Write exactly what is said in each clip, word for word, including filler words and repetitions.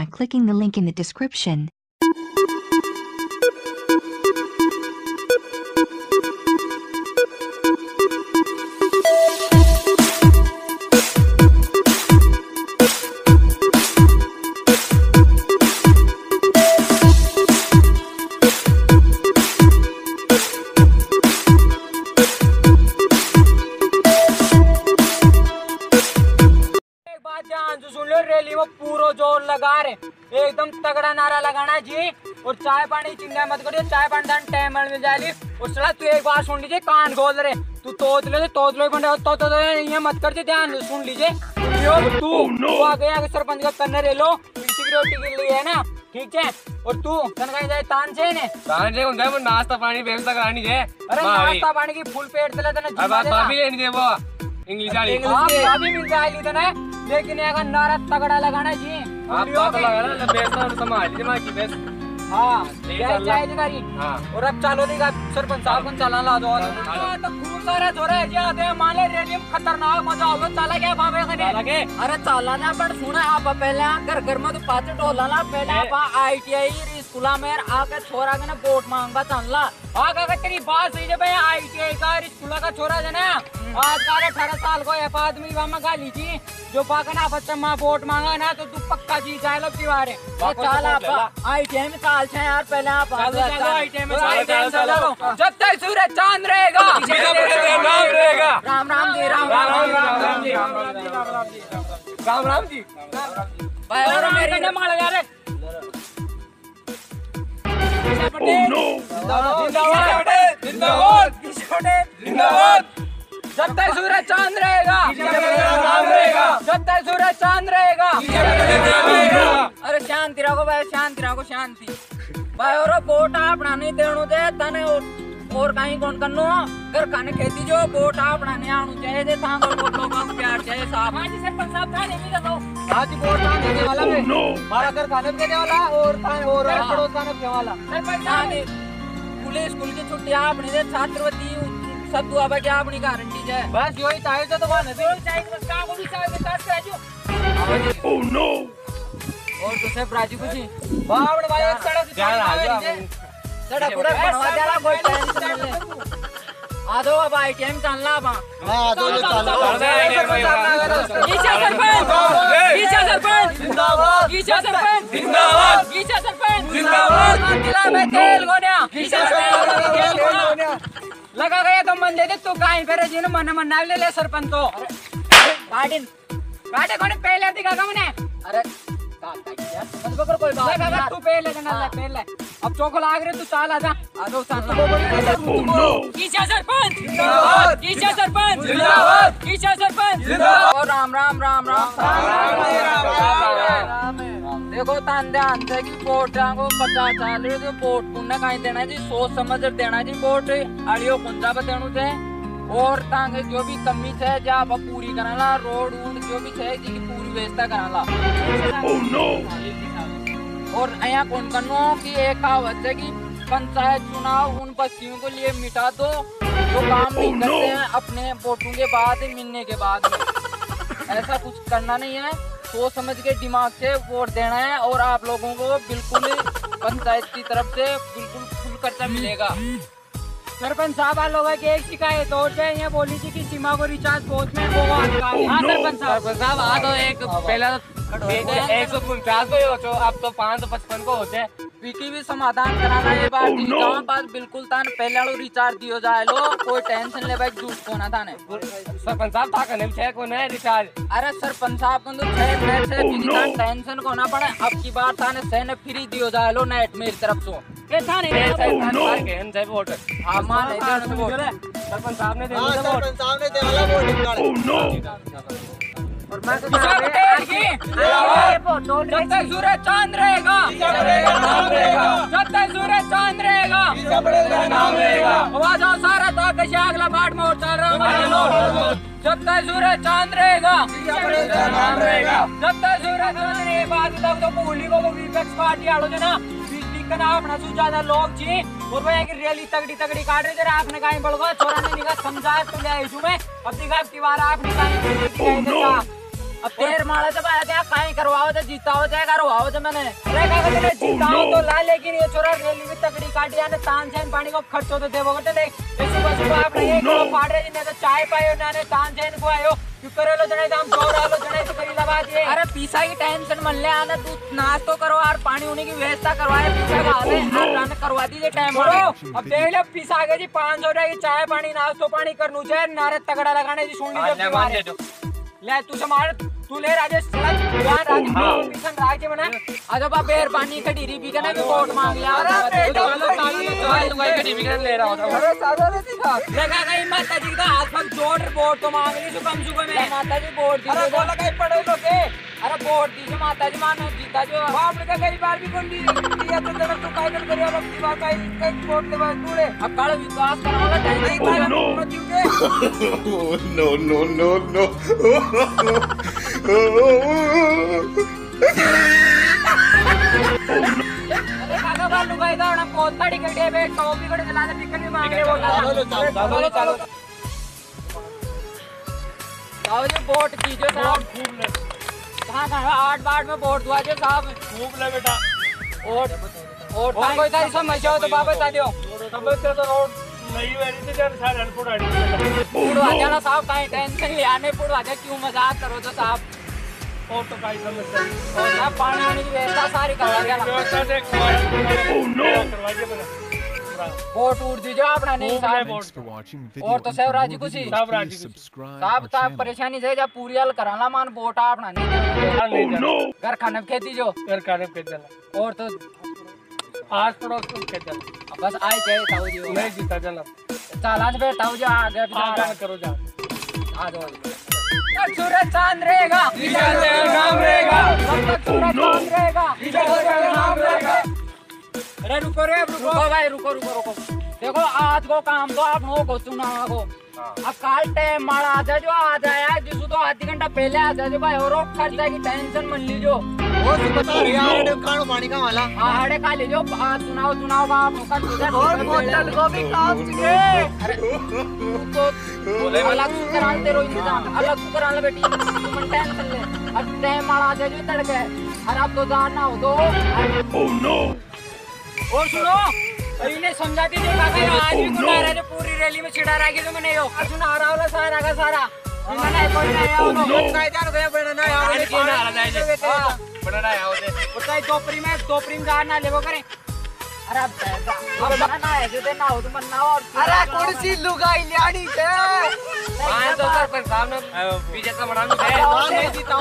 clicking the link in the description. सुन लो, rally में पूरा जोर लगा रहे, एकदम तगड़ा नारा लगाना जी। और चाय पानी चिंता मत करियो, चाय पानी दान टाइम मिल जाएगी। और सला तू एक बार सुन लीजिए, कान खोल रहे तू तोड़ ले तोड़ ले बंदे तो तो, तो ये मत कर, ध्यान सुन लीजिए। तू तू आ गया सरपंच का करने ले लो, सिक्योरिटी के लिए है ना, ठीक है। और तू तन कहीं जाए तान से ने तान से उनका वो नाश्ता पानी व्यवस्था करानी है। अरे नाश्ता पानी की फुल पेट चला तना, अब भाभी लेनी दे वो इंग्लिश वाली, हां भाभी मिल जाएगी तना। लेकिन अगर नारा तगड़ा लगाना जी, आप तो लगाना बेस्ता और संभाल लीजिए मां की बेस। हां ये चाहिए गाड़ी। हां और अब चलो देगा सरपंच साहब को चला ला दो। तो खूब सारे छोरे जी आते हैं, मान ले रैली में खतरनाक मजा होगा। चला क्या बाबे करे लगे? अरे चला ना, पर सुना आप पहले घर घर में तो पांच टोला ना, पहले आप आईटीआई स्कूला में आके छोरा के ना वोट मांगवा चलला। हां काका तेरी बात सही है भाई, आईटीआई का स्कूला का छोरा है ना, आज का अठारह साल को एक आदमी वहां गाली जी जो बागना बच्चा मां वोट मांगा ना, तो तू पक्का जीत जाए लो दीवारे। चल आप आईटीआई में साल छे यार, पहले आप आईटीआई में चलो। जब तक सूरज चांद रहेगा नाम रहेगा। राम राम जी, राम राम राम राम जी, राम राम जी, राम राम जी, राम राम जी भाई। और मेरी ने मार यार जिंदाबाद जिंदाबाद जिंदाबाद। जब तक सूरज चांद रहेगा, जब तक सूरज चांद रहेगा। अरे शांति रखो भाई, शांति रखो, शांति भाई। और वोट अपना नहीं देनो दे तने, और कहीं कौन करनो कर खाने खेती जो वोट अपना नहीं आनु चाहिए दे, था तो लोगों को प्यार चाहिए साहब। हां जी सरपंच साहब, था नहीं भी दो आज वोट था देने वाला है, हमारा कर खाने देने वाला और था और पड़ोस खाने देने वाला। सरपंच साहब पुलिस स्कूल की छुट्टियां अपने दे, छात्रवृत्ति सब दुआ बा क्या अपनी गारंटी है। बस यही चाहिए तो वो नहीं चाहिए, बस काम को भी चाहिए विकास राजू। ओह नो। और तो सब राजू कुछ बावड़ भाई एक सड़क सड़क पूरा बनवा देला, कोई टेंशन नहीं। आ दो अब आईटीएम चलना बा। हां दो चलो। गीचा सरपंच गीचा सरपंच जिंदाबाद, गीचा सरपंच जिंदाबाद, गीचा सरपंच जिंदाबाद। दिला में तेल गोनिया गीचा सरपंच तेल गोनिया लगा गया तो मन दे दे, तू काहे फेरे जी ने मन मन ले ले सरपंच तो गार्डन गार्डन कोने पहले दिखा का मने। अरे का का यार बस बकर कोई बात नहीं, तू पहले देना ले पहले। अब चौक लाग रे, तू चाल आजा आ दो साल। गीचा सरपंच जिंदाबाद, गीचा सरपंच जिंदाबाद, गीचा सरपंच जिंदाबाद। और राम राम राम राम राम। देखो तान ध्यान से कि वोट को पचास चाल रहे तो वोट पुण्य कहीं देना जी, सोच समझ देना जी वोट आड़ियो कुंजा बतेणु से। और तांगे जो भी कमी है जा आप पूरी कराला, रोड वोड जो भी है जी की पूरी व्यवस्था कराला। Oh no. और यहाँ कौन करनो कि एक कहावत है कि पंचायत चुनाव उन बस्तियों को लिए मिटा दो जो काम नहीं करते हैं अपने वोटों के बाद मिलने के बाद में। ऐसा कुछ करना नहीं है, सोच समझ के दिमाग से वोट देना है। और आप लोगों को बिल्कुल पंचायत की तरफ से बिल्कुल फुल खर्चा मिलेगा। सरपंच साहब आप लोगों की एक शिकायत और है, ये बोली थी कि सीमा को रिचार्ज पहुँच में वो हाँ सरपंच साहब आ तो एक पहला एक सौ उनचास को हो, अब तो पाँच सौ पचपन को होते हैं। विकी भी समाधान कराना ये बात गाँव बात बिल्कुल था न, पहले लो रिचार्ज दियो जाए लो, कोई टेंशन ले भाई झूठ को ना था ने। सरपंच साहब था करने छह को नहीं रिचार्ज। अरे सरपंच साहब को तो छह नेट से किसी टेंशन को ना पड़े, अब की बार था ने छह ने फ्री दियो जाए लो नेट मेरी तरफ से। ये था नहीं था वोट हां मान इधर वोट सरपंच साहब ने दे दिया वोट, सरपंच साहब ने दे वाला वोट निकाल। और मैं तो जब तक सूरज चांद रहेगा, जब तक सूरज चांद रहेगा, आवाज आओ सारा तो कैसे अगला बाट में और चल रहा है। जब तक सूरज चांद रहेगा, जब तक सूरज चांद रहेगा, बात तक तो पूली को विपक्ष पार्टी आड़ो जना ना अपना ज्यादा लोग जी और वो की रैली तगड़ी तगड़ी काट रहे जरा आपने कहीं बढ़वा छोरा ने निकाल समझा तो ले आयु मैं अब दिखा की बार आपने कहीं दिखाई देता अब तेर मारा से बात है काहे करवाओ तो जीताओ चाहे करवाओ तो मैंने अरे काका तेरे जीताओ तो ला लेकिन ये छोरा रेली में तकड़ी काटी आने तान छेन पानी को खर्चो तो देवो गटे ले सुबह सुबह आप नहीं किलो फाड़ रहे जिन्हें तो चाय पायो नाने तान छेन को आयो क्यों करे लो जने दाम चौरा लो जने तो करी लगा दिए अरे पीसा की टेंशन मन ले आना तू नाश्तो करो और पानी होने की व्यवस्था करवाए पीसा का हाले और रन करवा दीजिए टाइम बोलो अब देख ले पीसा के जी पाँच सौ रुपए की चाय पानी नाश्तो पानी करनू चाहे नारे तगड़ा लगाने जी सुन लीजिए ले तू समार तू ले राजेश चला यार राजेश पिसन राजे बना आजो बा बेर पानी का डीरी पी के ना वोट मांग लिया अरे बेटा चलो चालू भाई का डीरी ले रहा होता अरे सारा ने दिखा लगा गई माता जी का हाथ में जोड़ वोट तो मांग ली सुबह सुबह में माता जी वोट दी अरे बोला कहीं पड़े लोग अरे वोट दीजिए माता जी मानो जीता जो बाप ने कई बार भी कौन दी दिया तो जरा तो काय कर करियो अब की बात आई कई वोट ले बात तूड़े अब काल विश्वास कराओगे टाइम नहीं कर no no no no अरे काका बालू भाई का ना पोता टिकट है बे कॉपी को चला दे टिकट भी मांग रहे वो चलो चलो चलो आओ जी वोट दीजिए साहब खूब ले कहां कहां आठ बार में वोट दुआ जो साहब खूब ले बेटा वोट वोट कोई तारी समझ हो तो बाबा बता दियो समझ तो रोड नहीं वेरी तो जान सारे अनपुर आड़ी पुड़वा जाना साहब काहे टेंशन ले आने पुड़वा जा क्यों मजाक करो तो साहब और तो काई समस्या और ना पानी वानी की व्यवस्था सारी करवा देना व्यवस्था देख ओह नो करवाइए बना वोट उड़ दीजिए अपना नहीं साहब और तो सब राजी खुशी सब राजी साहब साहब परेशानी से जब पूरी हल कराना मान वोट अपना नहीं घर खाने खेती जो घर खाने खेती चला और तो आज पड़ोस को के चल बस आए जाए ताऊ जी नहीं जीता चल चल आज बैठ ताऊ जी आगे आगे करो जा आ जाओ सूरज चांद रहेगा निशान तेरा नाम रहेगा सब तक सूरज चांद रहेगा निशान तेरा नाम रहेगा अरे रुको रे रुको भाई रुको रुको रुको देखो आज को काम तो आप हो को चुनाव को अब काल टाइम मारा आ जाए जो आ जाए जिसको तो आधी घंटा पहले आ जाए जो भाई और खर्चा की टेंशन मन लीजो वो तू बता रही है कानो पानी का वाला आड़े का ले जो चुनाव चुनाव का मौका तुझे और होटल को भी काम चाहिए अरे तो बोले अलग से करा दे रो इंतजाम अलग से करा ले बेटी तुम टेंशन ले अब टाइम मारा आ जाए जो तड़के और अब तो जाना हो तो ओह नो और सुनो इन्हें समझा दीजिए काका आज भी गुना रहा है पूरी रैली में छिड़ा रहा है तो मैंने यो अर्जुन आ रहा वाला सारा का सारा इन्होंने कोई नहीं आओ तो काय जान गया बनना आओ ने कोई ना रहा है बनना आओ दे बताई दोपरी में दोपरी में जाना लेवो करें अरे अब बनना है जो देना हो तो बनना और अरे कुर्सी लुगाई लियानी छे हां तो सर पर सामने पीछे से बनानो है नहीं जीता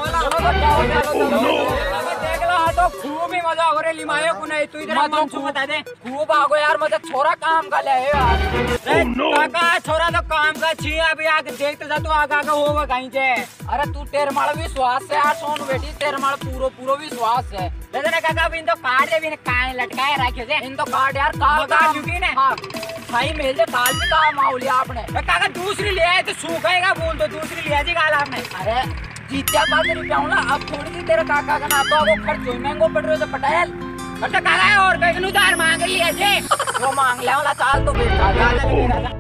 वाला देख लो तो खूब ही मजा हो रे लिमायो को नहीं तू इधर मत तू बता दे खूब आगो यार मत छोरा काम का ले यार काका छोरा तो काम का छी अभी आगे देखते जा तो आगे आगे होगा कहीं जे अरे तू तेरे माल विश्वास से यार सोन बेटी तेरे माल पूरो पूरो विश्वास है लेकिन काका बिन तो काट दे बिन काहे लटकाए रखे से इन तो काट यार काल का चुकी ने हां भाई मेल दे काल भी काम आउली आपने काका दूसरी ले आए तो सूखेगा बोल तो दूसरी ले जी काल आपने अरे जीत्या बात नहीं पाऊँ ना अब थोड़ी सी तेरे काका का ना तो वो खर्च हुई महंगो पड़ रहे तो पटायल अच्छा काका और कहीं उधार मांग लिया जे वो मांग लिया वाला चाल तो बेटा